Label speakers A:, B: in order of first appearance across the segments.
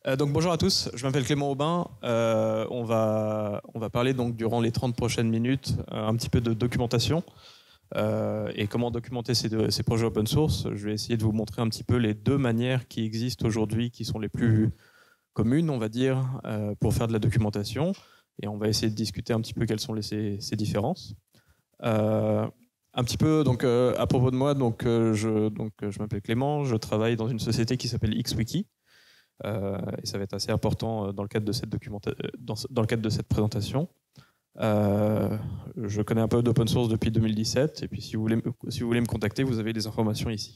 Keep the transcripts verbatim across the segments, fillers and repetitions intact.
A: Euh, donc bonjour à tous, je m'appelle Clément Aubin. Euh, on, va, on va parler donc durant les trente prochaines minutes euh, un petit peu de documentation euh, et comment documenter ces, deux, ces projets open source. Je vais essayer de vous montrer un petit peu les deux manières qui existent aujourd'hui, qui sont les plus communes, on va dire, euh, pour faire de la documentation. Et on va essayer de discuter un petit peu quelles sont les, ces, ces différences. Euh, un petit peu donc euh, à propos de moi, donc euh, je, donc je m'appelle Clément, je travaille dans une société qui s'appelle XWiki. Euh, et ça va être assez important dans le cadre de cette, documenta- dans, dans le cadre de cette présentation. Euh, je connais un peu d'open source depuis deux mille dix-sept, et puis si vous voulez, si vous voulez me contacter, vous avez des informations ici.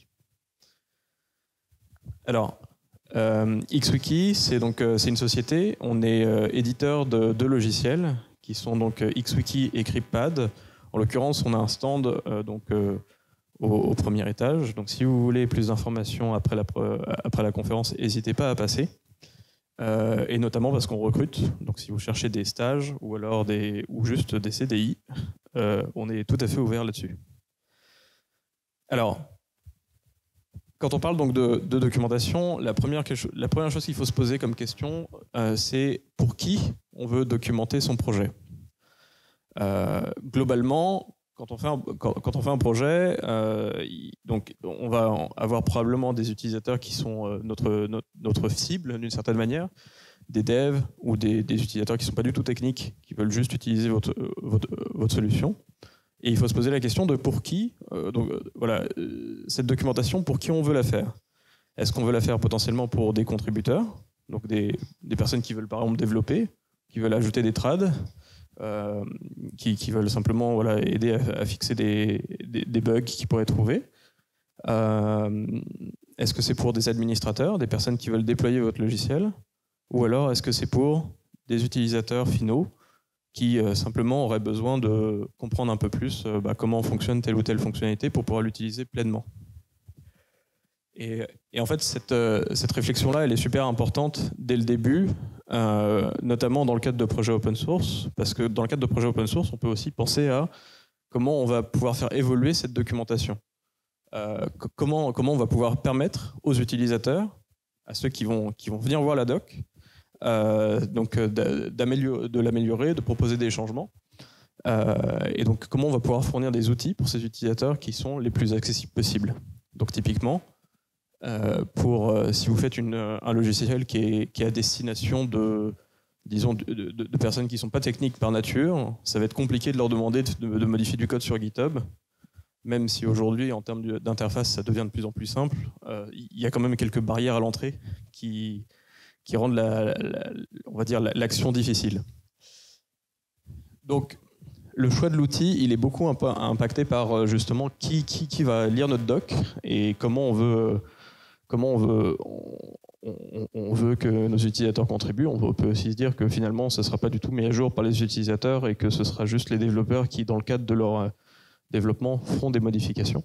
A: Alors, euh, XWiki, c'est donc euh, c'est une société. On est euh, éditeur de deux logiciels qui sont donc euh, XWiki et CryptPad. En l'occurrence, on a un stand euh, donc euh, Au, au premier étage. Donc si vous voulez plus d'informations après la, après la conférence, n'hésitez pas à passer. Euh, et notamment parce qu'on recrute. Donc si vous cherchez des stages ou alors des, ou juste des C D I, euh, on est tout à fait ouvert là-dessus. Alors, quand on parle donc de, de documentation, la première, la première chose qu'il faut se poser comme question, euh, c'est pour qui on veut documenter son projet. Euh, globalement, Quand on fait un, quand, quand on fait un projet, euh, donc on va avoir probablement des utilisateurs qui sont euh, notre, notre, notre cible d'une certaine manière, des devs ou des, des utilisateurs qui ne sont pas du tout techniques, qui veulent juste utiliser votre, votre, votre solution. Et il faut se poser la question de pour qui, euh, donc, euh, voilà, euh, cette documentation, pour qui on veut la faire. Est-ce qu'on veut la faire potentiellement pour des contributeurs, donc des, des personnes qui veulent par exemple développer, qui veulent ajouter des trades, Euh, qui, qui veulent simplement voilà, aider à, à fixer des, des, des bugs qu'ils pourraient trouver. Euh, est-ce que c'est pour des administrateurs, des personnes qui veulent déployer votre logiciel, ou alors est-ce que c'est pour des utilisateurs finaux qui euh, simplement auraient besoin de comprendre un peu plus euh, bah, comment fonctionne telle ou telle fonctionnalité pour pouvoir l'utiliser pleinement. Et, et en fait, cette, euh, cette réflexion-là, elle est super importante dès le début, euh, notamment dans le cadre de projets open source, parce que dans le cadre de projets open source, on peut aussi penser à comment on va pouvoir faire évoluer cette documentation. Euh, comment, comment on va pouvoir permettre aux utilisateurs, à ceux qui vont, qui vont venir voir la doc, euh, donc de l'améliorer, de proposer des changements. Euh, et donc, comment on va pouvoir fournir des outils pour ces utilisateurs qui sont les plus accessibles possibles. Donc, typiquement, Euh, pour euh, si vous faites une, un logiciel qui est, qui est à destination de, disons, de, de, de personnes qui ne sont pas techniques par nature, ça va être compliqué de leur demander de, de modifier du code sur GitHub, même si aujourd'hui, en termes d'interface, ça devient de plus en plus simple. Euh, il y a quand même quelques barrières à l'entrée qui, qui rendent la, la, on va dire, l'action difficile. Donc, le choix de l'outil, il est beaucoup impacté par justement qui, qui, qui va lire notre doc et comment on veut comment on veut, on, on veut que nos utilisateurs contribuent. On peut aussi se dire que finalement, ce ne sera pas du tout mis à jour par les utilisateurs et que ce sera juste les développeurs qui, dans le cadre de leur développement, feront des modifications.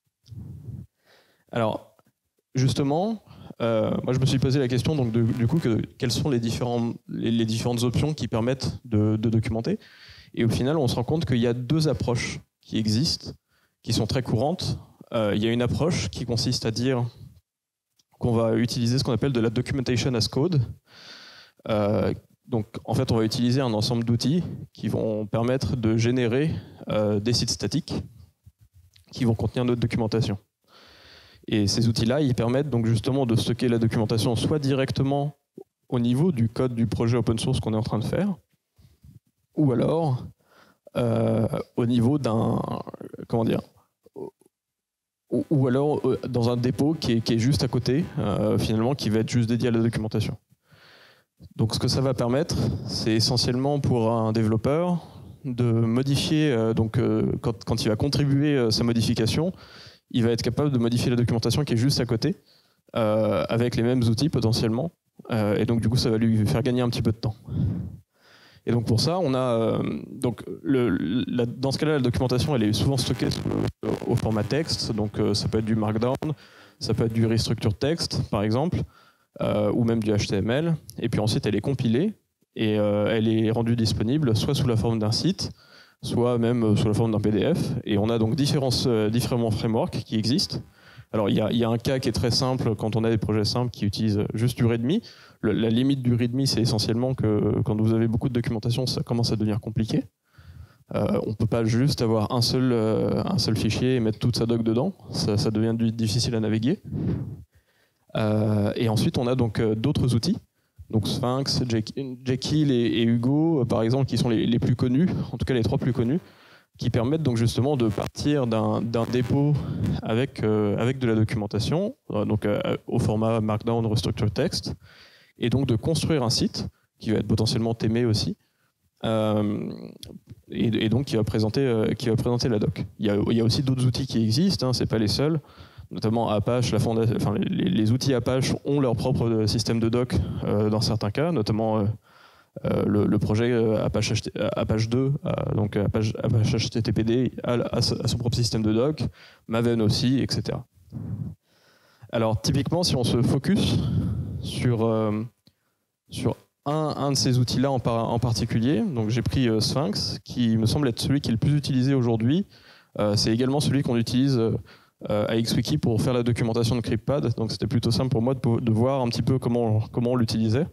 A: Alors, justement, euh, moi je me suis posé la question donc, de, du coup, que, quelles sont les, différents, les, les différentes options qui permettent de, de documenter. Et au final, on se rend compte qu'il y a deux approches qui existent, qui sont très courantes. Euh, il y a une approche qui consiste à dire qu'on va utiliser ce qu'on appelle de la documentation as code. Euh, donc, en fait, on va utiliser un ensemble d'outils qui vont permettre de générer euh, des sites statiques qui vont contenir notre documentation. Et ces outils-là, ils permettent donc justement de stocker la documentation soit directement au niveau du code du projet open source qu'on est en train de faire, ou alors euh, au niveau d'un, comment dire, ou alors dans un dépôt qui est, qui est juste à côté, euh, finalement, qui va être juste dédié à la documentation. Donc ce que ça va permettre, c'est essentiellement pour un développeur de modifier, euh, donc euh, quand, quand il va contribuer euh, sa modification, il va être capable de modifier la documentation qui est juste à côté, euh, avec les mêmes outils potentiellement, euh, et donc du coup ça va lui faire gagner un petit peu de temps. Et donc pour ça, on a euh, donc le, la, dans ce cas-là, la documentation elle est souvent stockée sous le, au format texte, donc euh, ça peut être du Markdown, ça peut être du restructured text par exemple, euh, ou même du H T M L. Et puis ensuite elle est compilée et euh, elle est rendue disponible soit sous la forme d'un site, soit même sous la forme d'un P D F. Et on a donc différents, euh, différents frameworks qui existent. Alors il y, a, il y a un cas qui est très simple quand on a des projets simples qui utilisent juste du README. Le, la limite du README, c'est essentiellement que quand vous avez beaucoup de documentation, ça commence à devenir compliqué. Euh, on ne peut pas juste avoir un seul, euh, un seul fichier et mettre toute sa doc dedans. Ça, ça devient difficile à naviguer. Euh, et ensuite, on a donc euh, d'autres outils. Donc Sphinx, Jekyll et, et Hugo, euh, par exemple, qui sont les, les plus connus, en tout cas les trois plus connus, qui permettent donc justement de partir d'un dépôt avec, euh, avec de la documentation, euh, donc euh, au format Markdown Restructured Text, et donc de construire un site qui va être potentiellement themé aussi, euh, et, et donc qui va présenter, euh, qui va présenter la doc. Il y a, il y a aussi d'autres outils qui existent, hein, c'est pas les seuls. Notamment Apache, la fondation, enfin, les, les outils Apache ont leur propre système de doc euh, dans certains cas, notamment euh, euh, le, le projet euh, Apache, Apache deux, euh, donc Apache, Apache H T T P D a, a, a son propre système de doc, Maven aussi, et cetera. Alors typiquement, si on se focus sur, euh, sur un, un de ces outils-là en, par, en particulier, donc j'ai pris euh, Sphinx, qui me semble être celui qui est le plus utilisé aujourd'hui. Euh, C'est également celui qu'on utilise euh, à XWiki pour faire la documentation de CryptPad, donc c'était plutôt simple pour moi de, de voir un petit peu comment, comment on l'utilisait.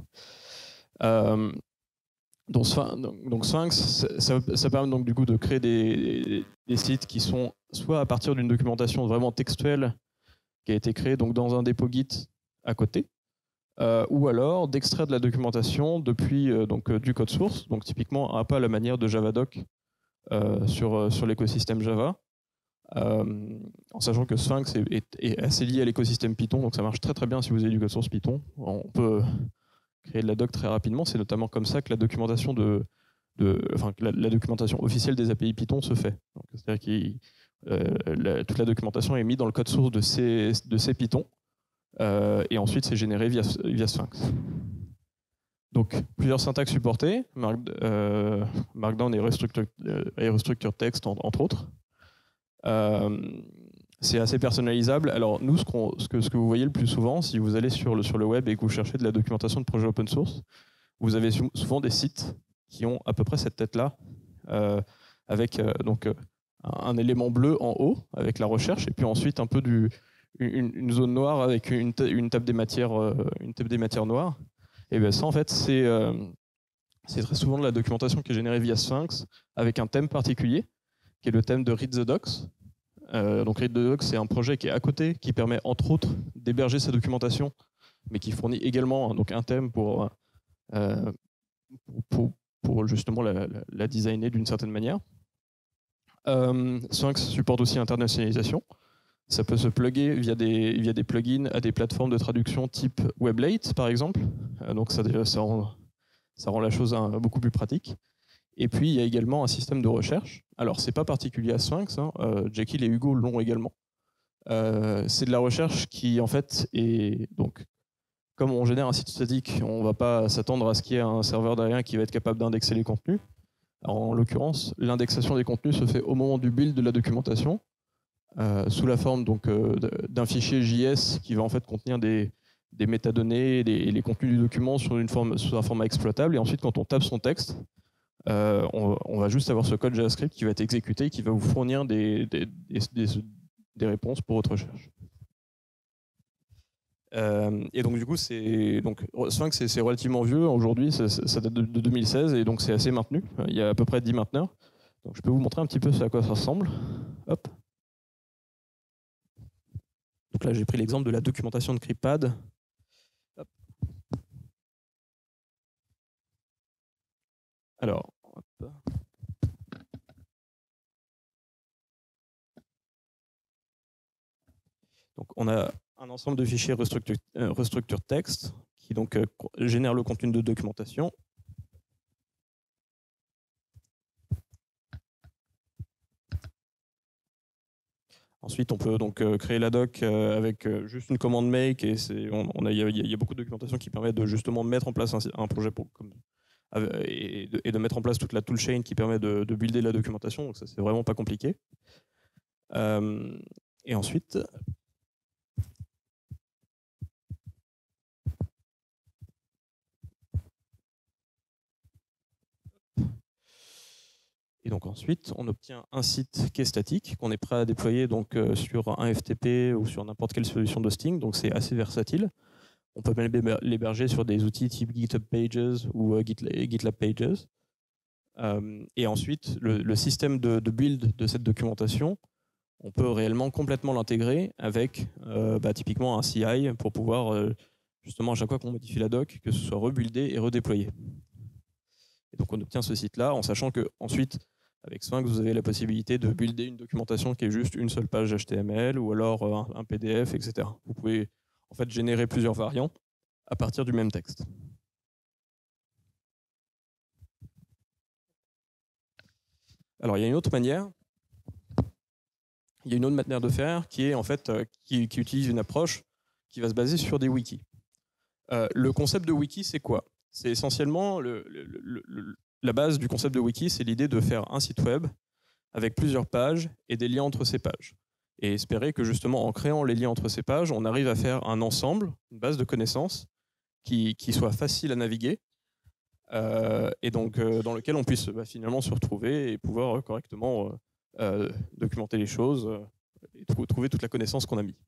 A: Euh, donc, donc Sphinx, ça, ça permet donc du coup de créer des, des sites qui sont soit à partir d'une documentation vraiment textuelle qui a été créée donc dans un dépôt Git à côté, euh, ou alors d'extraire de la documentation depuis euh, donc, euh, du code source, donc typiquement un peu à la manière de Javadoc euh, sur, sur l'écosystème Java. Euh, en sachant que Sphinx est, est, est assez lié à l'écosystème Python, donc ça marche très très bien si vous avez du code source Python. On peut créer de la doc très rapidement, c'est notamment comme ça que la documentation de, de enfin que la, la documentation officielle des A P I Python se fait. C'est-à-dire que euh, toute la documentation est mise dans le code source de ces, de ces Python, euh, et ensuite c'est généré via, via Sphinx. Donc plusieurs syntaxes supportées, Mark, euh, Markdown et Restructured, et Restructured Text en, entre autres. Euh, c'est assez personnalisable. Alors nous, ce, ce, que, ce que vous voyez le plus souvent, si vous allez sur le, sur le web et que vous cherchez de la documentation de projets open source, vous avez souvent des sites qui ont à peu près cette tête-là, euh, avec euh, donc, un, un élément bleu en haut, avec la recherche, et puis ensuite un peu du, une, une zone noire avec une, une, table des matières, euh, une table des matières noires. Et bien ça, en fait, c'est euh, très souvent de la documentation qui est générée via Sphinx, avec un thème particulier, qui est le thème de Read the Docs. Euh, donc Read the Docs, c'est un projet qui est à côté, qui permet entre autres d'héberger sa documentation, mais qui fournit également donc, un thème pour, euh, pour, pour justement la, la, la designer d'une certaine manière. Euh, Sphinx supporte aussi l'internationalisation. Ça peut se plugger via des, via des plugins à des plateformes de traduction type Weblate, par exemple. Euh, donc ça, ça, rend, ça rend la chose hein, beaucoup plus pratique. Et puis, il y a également un système de recherche. Alors, ce n'est pas particulier à Sphinx, hein. euh, Jekyll et Hugo l'ont également. Euh, c'est de la recherche qui, en fait, est... Donc, comme on génère un site statique, on ne va pas s'attendre à ce qu'il y ait un serveur derrière qui va être capable d'indexer les contenus. Alors, en l'occurrence, l'indexation des contenus se fait au moment du build de la documentation, euh, sous la forme euh, d'un fichier J S qui va en fait contenir des, des métadonnées et les, les contenus du document sur une forme, sous un format exploitable. Et ensuite, quand on tape son texte, Euh, on, on va juste avoir ce code JavaScript qui va être exécuté et qui va vous fournir des, des, des, des réponses pour votre recherche. Euh, et donc du coup, c'est donc Sphinx, c'est relativement vieux aujourd'hui, ça, ça date de, de deux mille seize et donc c'est assez maintenu. Il y a à peu près dix mainteneurs. Donc je peux vous montrer un petit peu à quoi ça ressemble. Hop. Donc là, j'ai pris l'exemple de la documentation de CryptPad. Hop. Alors, hop. Donc on a un ensemble de fichiers restructured, euh, restructured text qui donc euh, génère le contenu de documentation. Ensuite, on peut donc euh, créer la doc euh, avec euh, juste une commande make et on, on a, il, y a, il y a beaucoup de documentation qui permet de justement mettre en place un, un projet pour, comme, et, de, et de mettre en place toute la toolchain qui permet de, de builder la documentation. Donc ça, c'est vraiment pas compliqué. Euh, et ensuite, Et donc ensuite, on obtient un site qui est statique, qu'on est prêt à déployer donc, euh, sur un F T P ou sur n'importe quelle solution d'hosting. Donc c'est assez versatile. On peut même l'héberger sur des outils type GitHub Pages ou euh, GitLab Pages. Euh, et ensuite, le, le système de, de build de cette documentation, on peut réellement complètement l'intégrer avec euh, bah, typiquement un C I pour pouvoir, euh, justement, à chaque fois qu'on modifie la doc, que ce soit rebuildé et redéployé. Et donc on obtient ce site-là en sachant que ensuite, avec Sphinx, vous avez la possibilité de builder une documentation qui est juste une seule page H T M L ou alors un, un P D F, et cetera. Vous pouvez en fait générer plusieurs variants à partir du même texte. Alors il y a une autre manière. Il y a une autre manière de faire qui est en fait euh, qui, qui utilise une approche qui va se baser sur des wikis. Euh, le concept de wiki, c'est quoi? C'est essentiellement le, le, le, le, la base du concept de wiki, c'est l'idée de faire un site web avec plusieurs pages et des liens entre ces pages. Et espérer que justement en créant les liens entre ces pages, on arrive à faire un ensemble, une base de connaissances qui, qui soit facile à naviguer euh, et donc euh, dans lequel on puisse bah, finalement se retrouver et pouvoir euh, correctement euh, euh, documenter les choses euh, et trouver toute la connaissance qu'on a mis.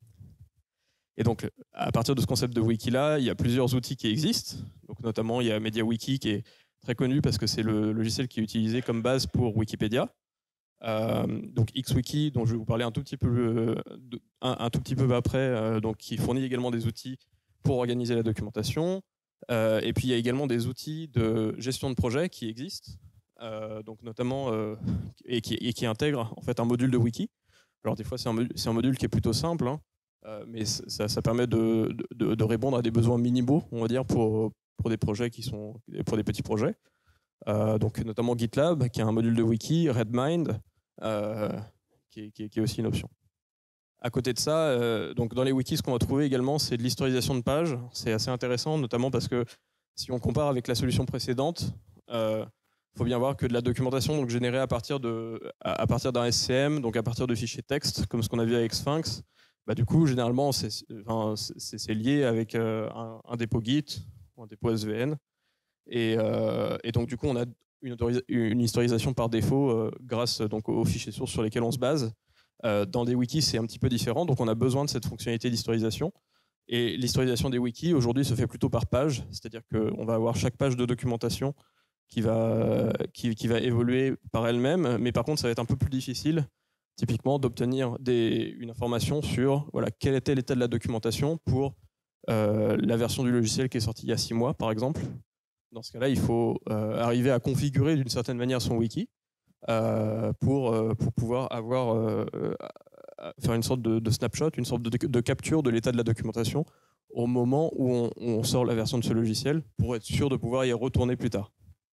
A: Et donc, à partir de ce concept de wiki-là, il y a plusieurs outils qui existent. Donc, notamment, il y a MediaWiki qui est très connu parce que c'est le logiciel qui est utilisé comme base pour Wikipédia. Euh, donc, XWiki, dont je vais vous parler un tout petit peu, euh, un, un tout petit peu après, euh, donc, qui fournit également des outils pour organiser la documentation. Euh, et puis, il y a également des outils de gestion de projet qui existent, euh, donc notamment, euh, et, qui, et qui intègrent en fait un module de wiki. Alors, des fois, c'est un, c'est un module qui est plutôt simple, hein. Euh, mais ça, ça permet de, de, de répondre à des besoins minimaux, on va dire, pour, pour des projets qui sont pour des petits projets. Euh, donc notamment GitLab, qui a un module de wiki, Redmind, euh, qui, est, qui, est, qui est aussi une option. À côté de ça, euh, donc dans les wikis, ce qu'on va trouver également, c'est de l'historisation de pages. C'est assez intéressant, notamment parce que si on compare avec la solution précédente, il euh, faut bien voir que de la documentation donc générée à partir de à, à partir d'un S C M, donc à partir de fichiers texte, comme ce qu'on a vu avec Sphinx. Bah, du coup, généralement, c'est enfin, lié avec euh, un, un dépôt Git ou un dépôt S V N. Et, euh, et donc, du coup, on a une, une historisation par défaut euh, grâce donc, aux fichiers sources sur lesquels on se base. Euh, dans des wikis, c'est un petit peu différent. Donc, on a besoin de cette fonctionnalité d'historisation. Et l'historisation des wikis, aujourd'hui, se fait plutôt par page. C'est-à-dire qu'on va avoir chaque page de documentation qui va, qui, qui va évoluer par elle-même. Mais par contre, ça va être un peu plus difficile typiquement d'obtenir une information sur voilà, quel était l'état de la documentation pour euh, la version du logiciel qui est sortie il y a six mois, par exemple. Dans ce cas-là, il faut euh, arriver à configurer d'une certaine manière son wiki euh, pour, euh, pour pouvoir avoir, euh, faire une sorte de, de snapshot, une sorte de, de capture de l'état de la documentation au moment où on, on sort la version de ce logiciel pour être sûr de pouvoir y retourner plus tard.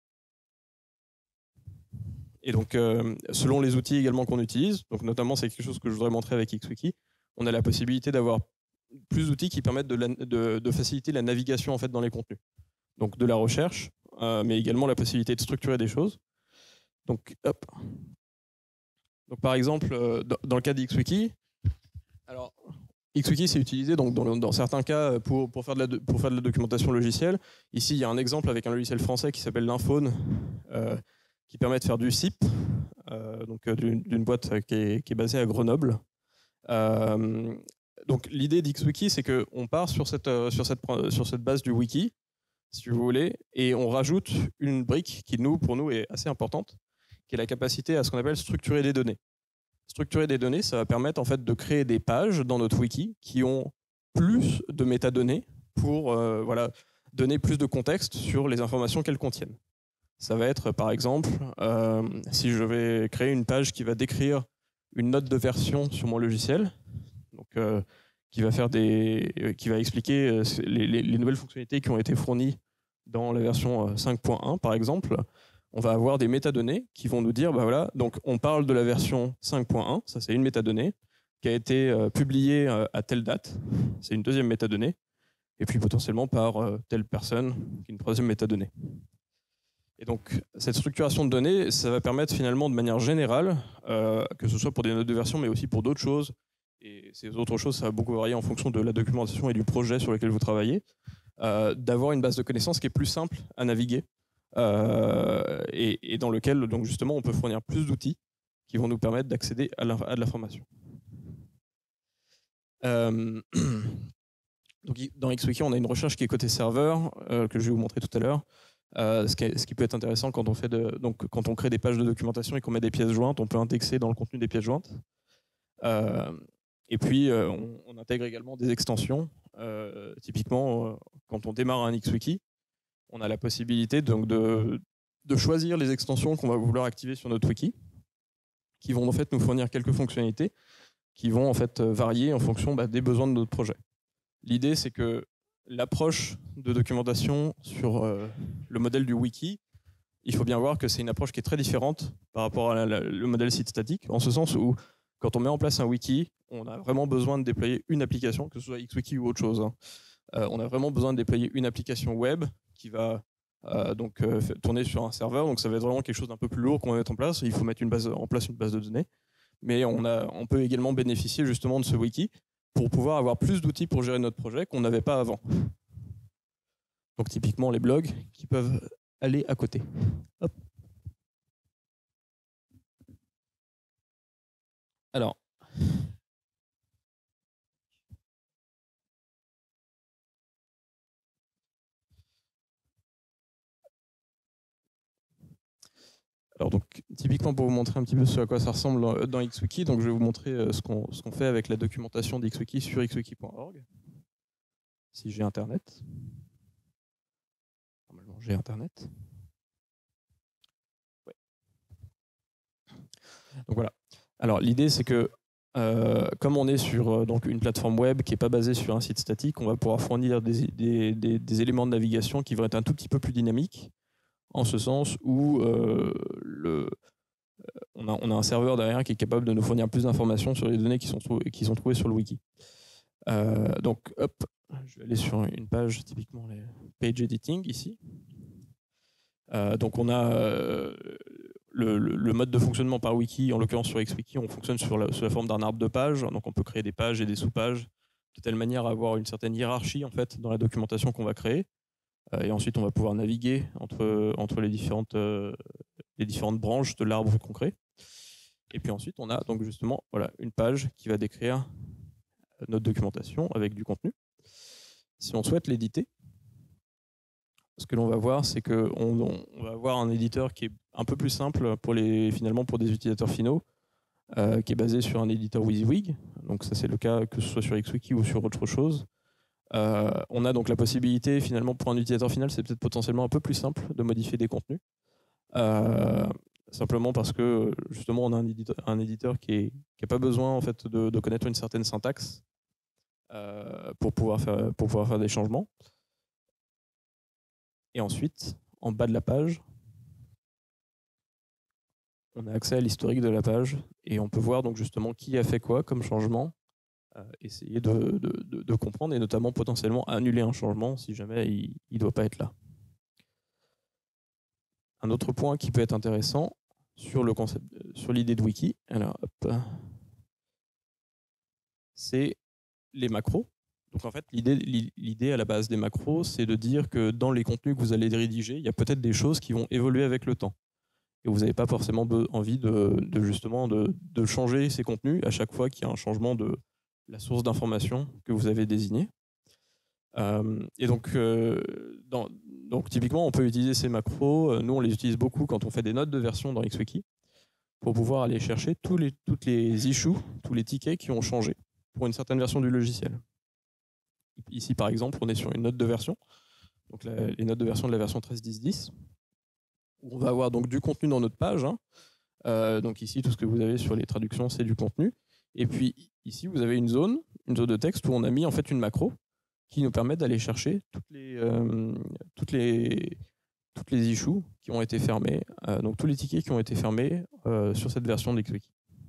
A: Et donc, euh, selon les outils également qu'on utilise, donc notamment c'est quelque chose que je voudrais montrer avec XWiki, on a la possibilité d'avoir plus d'outils qui permettent de, la, de, de faciliter la navigation en fait dans les contenus. Donc de la recherche, euh, mais également la possibilité de structurer des choses. Donc, hop. Donc par exemple, euh, dans, dans le cas d'XWiki, alors XWiki c'est utilisé donc dans, dans certains cas pour, pour, faire de la, pour faire de la documentation logicielle. Ici, il y a un exemple avec un logiciel français qui s'appelle Lynphone, euh, qui permet de faire du S I P, euh, donc d'une boîte qui est, qui est basée à Grenoble. Euh, donc l'idée d'XWiki, c'est qu'on part sur cette, sur, cette, sur cette base du wiki, si vous voulez, et on rajoute une brique qui, nous, pour nous, est assez importante, qui est la capacité à ce qu'on appelle structurer des données. Structurer des données, ça va permettre en fait de créer des pages dans notre wiki qui ont plus de métadonnées pour euh, voilà, donner plus de contexte sur les informations qu'elles contiennent. Ça va être, par exemple, euh, si je vais créer une page qui va décrire une note de version sur mon logiciel, donc, euh, qui, va faire des, euh, qui va expliquer euh, les, les, les nouvelles fonctionnalités qui ont été fournies dans la version cinq point un, par exemple, on va avoir des métadonnées qui vont nous dire, bah voilà, donc on parle de la version cinq point un, ça c'est une métadonnée, qui a été euh, publiée euh, à telle date, c'est une deuxième métadonnée, et puis potentiellement par euh, telle personne, qui est une troisième métadonnée. Et donc, cette structuration de données, ça va permettre finalement de manière générale, euh, que ce soit pour des notes de version, mais aussi pour d'autres choses, et ces autres choses, ça va beaucoup varier en fonction de la documentation et du projet sur lequel vous travaillez, euh, d'avoir une base de connaissances qui est plus simple à naviguer, euh, et, et dans lequel donc justement on peut fournir plus d'outils qui vont nous permettre d'accéder à de l'information. Euh, donc dans XWiki, on a une recherche qui est côté serveur, euh, que je vais vous montrer tout à l'heure. Euh, ce, qui ce qui peut être intéressant quand on, fait de, donc, quand on crée des pages de documentation et qu'on met des pièces jointes, on peut indexer dans le contenu des pièces jointes. Euh, et puis, euh, on, on intègre également des extensions. Euh, typiquement, euh, quand on démarre un XWiki, on a la possibilité donc, de, de choisir les extensions qu'on va vouloir activer sur notre wiki, qui vont en fait nous fournir quelques fonctionnalités qui vont en fait varier en fonction bah, des besoins de notre projet. L'idée, c'est que l'approche de documentation sur euh, le modèle du wiki, il faut bien voir que c'est une approche qui est très différente par rapport à la, la, le modèle site statique, en ce sens où quand on met en place un wiki, on a vraiment besoin de déployer une application, que ce soit XWiki ou autre chose. Hein. Euh, on a vraiment besoin de déployer une application web qui va euh, donc euh, tourner sur un serveur. Donc ça va être vraiment quelque chose d'un peu plus lourd qu'on va mettre en place. Il faut mettre une base, en place une base de données. Mais on, a, on peut également bénéficier justement de ce wiki pour pouvoir avoir plus d'outils pour gérer notre projet qu'on n'avait pas avant. Donc typiquement les blogs qui peuvent aller à côté. Hop. Alors, Alors donc, typiquement pour vous montrer un petit peu ce à quoi ça ressemble dans XWiki, donc je vais vous montrer ce qu'on ce qu'on fait avec la documentation d'XWiki sur xwiki point org. Si j'ai Internet. Normalement, j'ai Internet. Ouais. Donc voilà. Alors l'idée, c'est que euh, comme on est sur donc, une plateforme web qui n'est pas basée sur un site statique, on va pouvoir fournir des, des, des, des éléments de navigation qui vont être un tout petit peu plus dynamiques, en ce sens où euh, le, on, a, on a un serveur derrière qui est capable de nous fournir plus d'informations sur les données qui sont, qui sont trouvées sur le wiki. Euh, donc, hop, je vais aller sur une page, typiquement les page editing ici. Euh, donc, on a euh, le, le, le mode de fonctionnement par wiki, en l'occurrence sur XWiki, on fonctionne sur la, sous la forme d'un arbre de pages. Donc, on peut créer des pages et des sous-pages de telle manière à avoir une certaine hiérarchie en fait, dans la documentation qu'on va créer. Et ensuite, on va pouvoir naviguer entre, entre les, différentes, euh, les différentes branches de l'arbre qu'on crée. Et puis ensuite, on a donc justement voilà, une page qui va décrire notre documentation avec du contenu. Si on souhaite l'éditer, ce que l'on va voir, c'est qu'on on va avoir un éditeur qui est un peu plus simple pour les, finalement pour des utilisateurs finaux, euh, qui est basé sur un éditeur WYSIWYG. Donc ça, c'est le cas que ce soit sur XWiki ou sur autre chose. Euh, on a donc la possibilité, finalement, pour un utilisateur final, c'est peut-être potentiellement un peu plus simple de modifier des contenus. Euh, simplement parce que, justement, on a un éditeur, un éditeur qui n'a pas besoin en fait, de, de connaître une certaine syntaxe euh, pour, pouvoir faire, pour pouvoir faire des changements. Et ensuite, en bas de la page, on a accès à l'historique de la page et on peut voir donc justement qui a fait quoi comme changement. Euh, essayer de, de, de, de comprendre et notamment potentiellement annuler un changement si jamais il ne doit pas être là. Un autre point qui peut être intéressant sur le concept, sur l'idée de wiki, alors hop, c'est les macros. Donc en fait, l'idée, l'idée à la base des macros, c'est de dire que dans les contenus que vous allez rédiger, il y a peut-être des choses qui vont évoluer avec le temps. Et vous n'avez pas forcément envie de, de justement de, de changer ces contenus à chaque fois qu'il y a un changement de la source d'information que vous avez désignée. Euh, et donc, euh, dans, donc, typiquement, on peut utiliser ces macros. Nous, on les utilise beaucoup quand on fait des notes de version dans XWiki pour pouvoir aller chercher tous les, toutes les issues, tous les tickets qui ont changé pour une certaine version du logiciel. Ici, par exemple, on est sur une note de version, donc la, les notes de version de la version treize point dix point dix, où on va avoir donc du contenu dans notre page. Hein. Euh, donc ici, tout ce que vous avez sur les traductions, c'est du contenu. Et puis ici, vous avez une zone, une zone de texte où on a mis en fait une macro qui nous permet d'aller chercher toutes les, euh, toutes les, toutes les issues qui ont été fermées, euh, donc tous les tickets qui ont été fermés euh, sur cette version d'XWiki.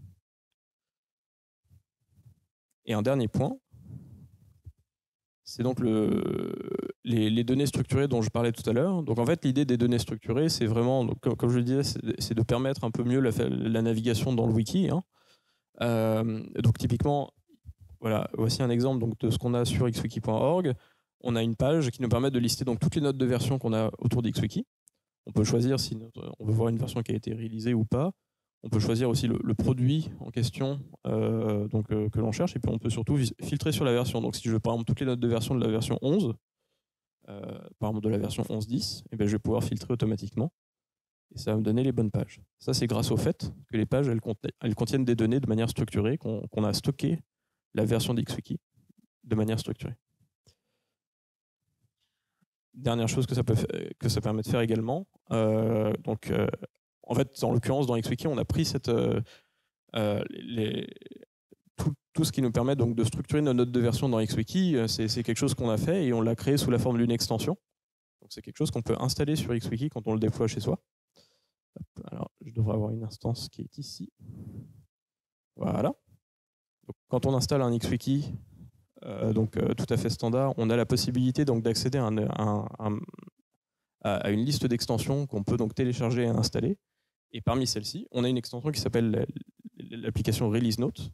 A: Et un dernier point, c'est donc le, les, les données structurées dont je parlais tout à l'heure. Donc en fait, l'idée des données structurées, c'est vraiment, donc, comme, comme je le disais, c'est de permettre un peu mieux la, la navigation dans le wiki. Hein. Euh, donc typiquement, voilà, voici un exemple donc, de ce qu'on a sur xwiki point org. On a une page qui nous permet de lister donc, toutes les notes de version qu'on a autour d'XWiki. On peut choisir si notre, on veut voir une version qui a été réalisée ou pas. On peut choisir aussi le, le produit en question euh, donc, euh, que l'on cherche, et puis on peut surtout filtrer sur la version. Donc si je veux par exemple toutes les notes de version de la version onze, euh, par exemple de la version onze point dix, eh bien, je vais pouvoir filtrer automatiquement, et ça va me donner les bonnes pages. Ça, c'est grâce au fait que les pages elles, elles contiennent des données de manière structurée, qu'on qu'on a stocké la version d'XWiki de manière structurée. Dernière chose que ça, peut, que ça permet de faire également, euh, donc, euh, en fait, en l'occurrence, dans XWiki, on a pris cette, euh, euh, les, tout, tout ce qui nous permet donc de structurer nos notes de version dans XWiki. C'est quelque chose qu'on a fait et on l'a créé sous la forme d'une extension. Donc c'est quelque chose qu'on peut installer sur XWiki quand on le déploie chez soi. Hop, alors, je devrais avoir une instance qui est ici. Voilà. Donc, quand on installe un XWiki, euh, donc euh, tout à fait standard, on a la possibilité donc d'accéder à, un, un, un, à une liste d'extensions qu'on peut donc télécharger et installer. Et parmi celles-ci, on a une extension qui s'appelle l'application Release Note.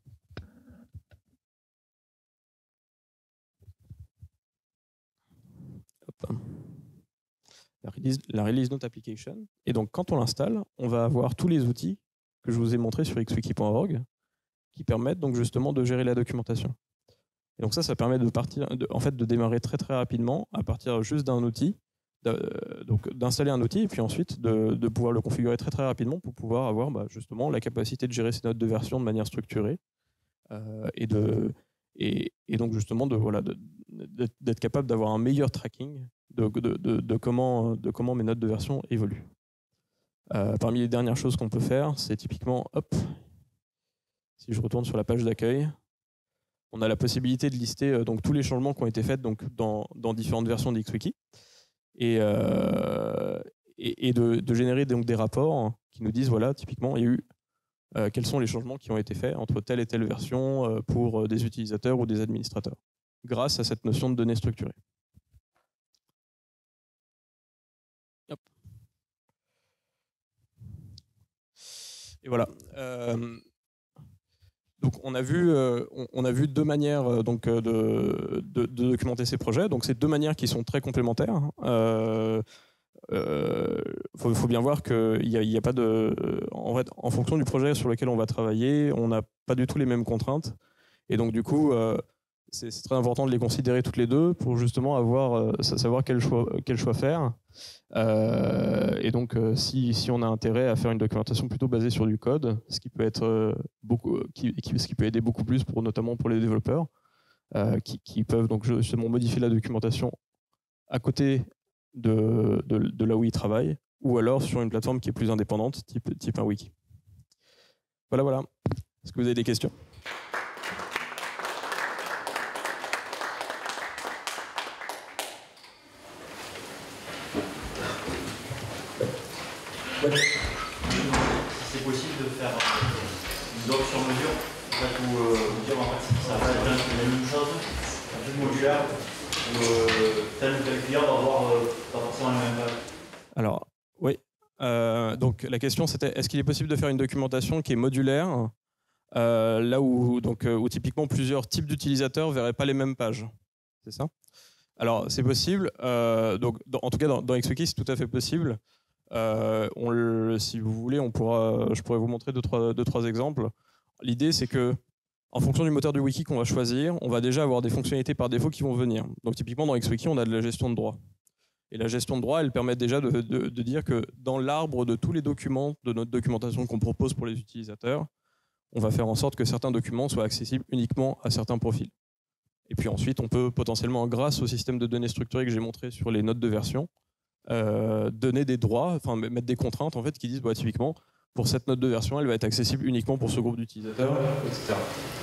A: Hop. La, release, la Release Note Application. Et donc, quand on l'installe, on va avoir tous les outils que je vous ai montrés sur xwiki point org qui permettent donc justement de gérer la documentation. Et donc ça, ça permet de partir, de, en fait, de démarrer très très rapidement à partir juste d'un outil. Donc d'installer un outil et puis ensuite de, de pouvoir le configurer très très rapidement pour pouvoir avoir bah, justement la capacité de gérer ses notes de version de manière structurée euh, et, de, et, et donc justement de, voilà, d'être capable d'avoir un meilleur tracking de, de, de, de, comment, de comment mes notes de version évoluent. Euh, parmi les dernières choses qu'on peut faire, c'est typiquement, hop, si je retourne sur la page d'accueil, on a la possibilité de lister euh, donc, tous les changements qui ont été faits donc, dans, dans différentes versions d'XWiki. Et, euh, et, et de, de générer donc des rapports qui nous disent, voilà, typiquement, il y a eu euh, quels sont les changements qui ont été faits entre telle et telle version euh, pour des utilisateurs ou des administrateurs, grâce à cette notion de données structurées. Hop. Et voilà. Euh, donc on a vu, euh, on, on a vu deux manières euh, donc, de, de, de documenter ces projets. Donc c'est deux manières qui sont très complémentaires. Euh, euh, faut, faut bien voir qu'il y a, il y a pas de, en fait, en fonction du projet sur lequel on va travailler, on n'a pas du tout les mêmes contraintes. Et donc du coup, euh, c'est très important de les considérer toutes les deux pour justement avoir, euh, savoir quel choix, quel choix faire. Euh, et donc, euh, si, si on a intérêt à faire une documentation plutôt basée sur du code, ce qui peut être euh, beaucoup, qui, qui, ce qui peut aider beaucoup plus pour notamment pour les développeurs, euh, qui, qui peuvent donc justement modifier la documentation à côté de, de, de là où ils travaillent, ou alors sur une plateforme qui est plus indépendante, type, type un wiki. Voilà, voilà. Est-ce que vous avez des questions ?
B: Ouais. C'est possible de faire une doc sur mesure, en fait, où euh, vous dire en fait ça va être la même chose, un truc modulaire, où euh, tel ou tel client va avoir euh, pas forcément la même page.
A: Alors, oui. Euh, donc la question c'était, est-ce qu'il est possible de faire une documentation qui est modulaire, euh, là où, donc, où typiquement plusieurs types d'utilisateurs ne verraient pas les mêmes pages? C'est ça? Alors c'est possible, euh, donc, dans, en tout cas dans, dans XWiki c'est tout à fait possible. Euh, on le, si vous voulez, on pourra, je pourrais vous montrer deux, trois, deux, trois exemples. L'idée, c'est que, en fonction du moteur du wiki qu'on va choisir, on va déjà avoir des fonctionnalités par défaut qui vont venir. Donc, typiquement, dans XWiki, on a de la gestion de droits. Et la gestion de droits, elle permet déjà de, de, de dire que dans l'arbre de tous les documents de notre documentation qu'on propose pour les utilisateurs, on va faire en sorte que certains documents soient accessibles uniquement à certains profils. Et puis ensuite, on peut potentiellement, grâce au système de données structurées que j'ai montré sur les notes de version, Euh, donner des droits, enfin mettre des contraintes en fait qui disent bah, typiquement pour cette note de version elle va être accessible uniquement pour ce groupe d'utilisateurs, et cetera.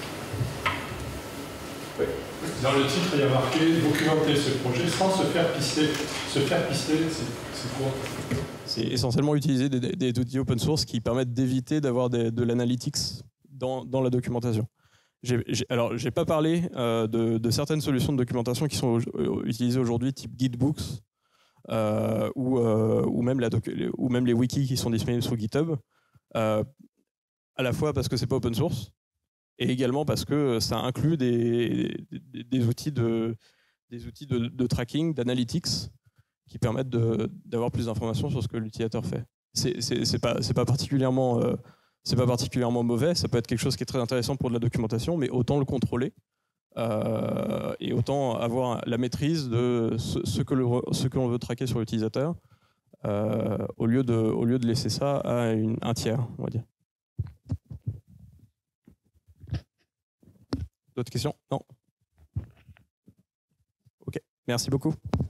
C: Oui. Dans le titre il y a marqué documenter ce projet sans se faire pister. Se faire pister, c'est quoi?
A: C'est essentiellement utiliser des, des outils open source qui permettent d'éviter d'avoir de l'analytics dans, dans la documentation. J'ai, j'ai, alors j'ai pas parlé euh, de, de certaines solutions de documentation qui sont utilisées aujourd'hui type Gitbooks. Euh, ou, euh, ou, même la ou même les wikis qui sont disponibles sur GitHub, euh, à la fois parce que c'est pas open source, et également parce que ça inclut des, des, des outils de, des outils de, de tracking, d'analytics, qui permettent d'avoir plus d'informations sur ce que l'utilisateur fait. C'est pas, pas, particulièrement, euh, pas particulièrement mauvais, ça peut être quelque chose qui est très intéressant pour de la documentation, mais autant le contrôler euh, et autant avoir la maîtrise de ce, ce que l'on veut traquer sur l'utilisateur euh, au, lieu de, au lieu de laisser ça à une, un tiers, on va dire. D'autres questions? Non? Ok, merci beaucoup.